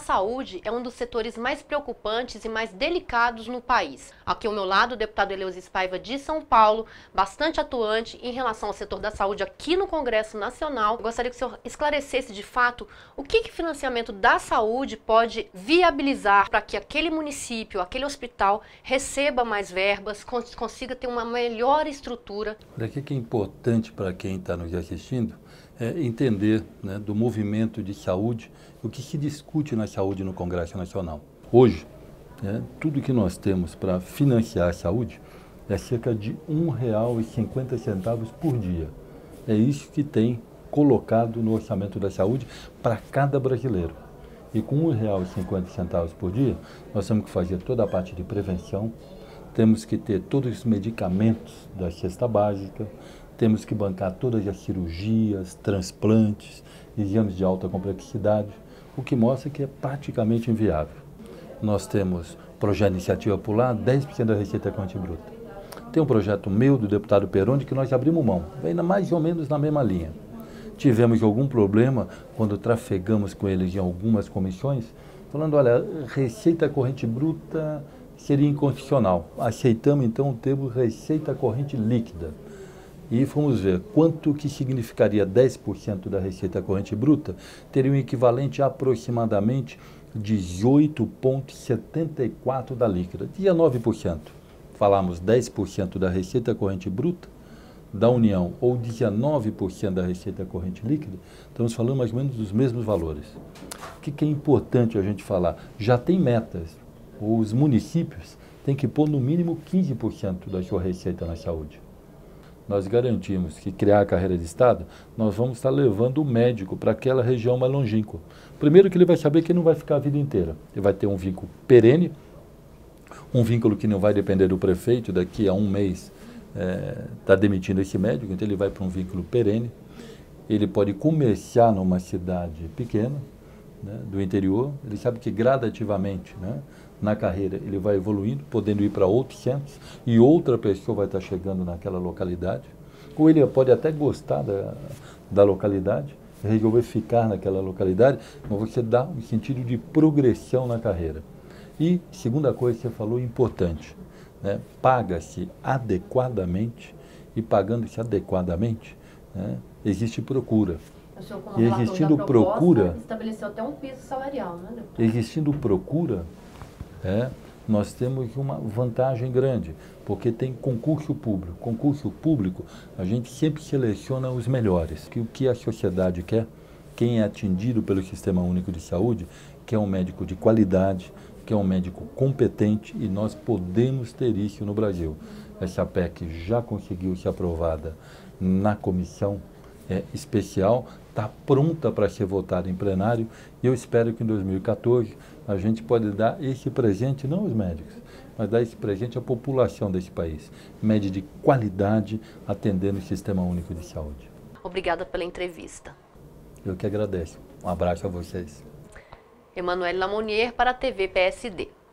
saúde é um dos setores mais preocupantes e mais delicados no país. Aqui ao meu lado, o deputado Eleusis Paiva de São Paulo, bastante atuante em relação ao setor da saúde aqui no Congresso Nacional. Eu gostaria que o senhor esclarecesse de fato o que o financiamento da saúde pode viabilizar para que aquele município, aquele hospital, receba mais verbas, consiga ter uma melhor estrutura. O que é importante para quem está nos assistindo é entender, né, do movimento de saúde, o que se discute na saúde no Congresso Nacional. Hoje, tudo que nós temos para financiar a saúde é cerca de R$ 1,50 por dia. É isso que tem colocado no orçamento da saúde para cada brasileiro. E com R$ 1,50 por dia, nós temos que fazer toda a parte de prevenção, temos que ter todos os medicamentos da cesta básica, temos que bancar todas as cirurgias, transplantes, exames de alta complexidade, o que mostra que é praticamente inviável. Nós temos projeto de iniciativa popular, 10% da receita corrente bruta. Tem um projeto meu, do deputado Peroni, que nós abrimos mão, ainda mais ou menos na mesma linha. Tivemos algum problema quando trafegamos com eles em algumas comissões, falando, olha, receita corrente bruta seria inconstitucional. Aceitamos então o termo receita corrente líquida. E fomos ver quanto que significaria 10% da receita corrente bruta, teria um equivalente a aproximadamente 18,74% da líquida, 19%. Falamos 10% da receita corrente bruta da União ou 19% da receita corrente líquida, estamos falando mais ou menos dos mesmos valores. O que é importante a gente falar? Já tem metas. Os municípios têm que pôr no mínimo 15% da sua receita na saúde. Nós garantimos que criar a carreira de Estado, nós vamos estar levando o médico para aquela região mais longínqua. Primeiro que ele vai saber que não vai ficar a vida inteira. Ele vai ter um vínculo perene, um vínculo que não vai depender do prefeito, daqui a um mês está demitindo esse médico, então ele vai para um vínculo perene. Ele pode começar numa cidade pequena, né, do interior, ele sabe que gradativamente, né, na carreira ele vai evoluindo, podendo ir para outros centros e outra pessoa vai estar chegando naquela localidade, ou ele pode até gostar da localidade, resolver ficar naquela localidade, mas você dá um sentido de progressão na carreira. E, segunda coisa que você falou, importante, né, paga-se adequadamente, e pagando-se adequadamente, né, existe procura. E existindo procura, estabeleceu até um piso salarial, né, deputado? Existindo procura, nós temos uma vantagem grande, porque tem concurso público. Concurso público, a gente sempre seleciona os melhores. O que a sociedade quer, quem é atendido pelo Sistema Único de Saúde, quer um médico de qualidade, quer um médico competente, e nós podemos ter isso no Brasil. Essa PEC já conseguiu ser aprovada na comissão especial, está pronta para ser votada em plenário, e eu espero que em 2014 a gente pode dar esse presente, não aos médicos, mas dar esse presente à população desse país. Média de qualidade, atendendo o Sistema Único de Saúde. Obrigada pela entrevista. Eu que agradeço. Um abraço a vocês. Emanuele Lamonier para a TV PSD.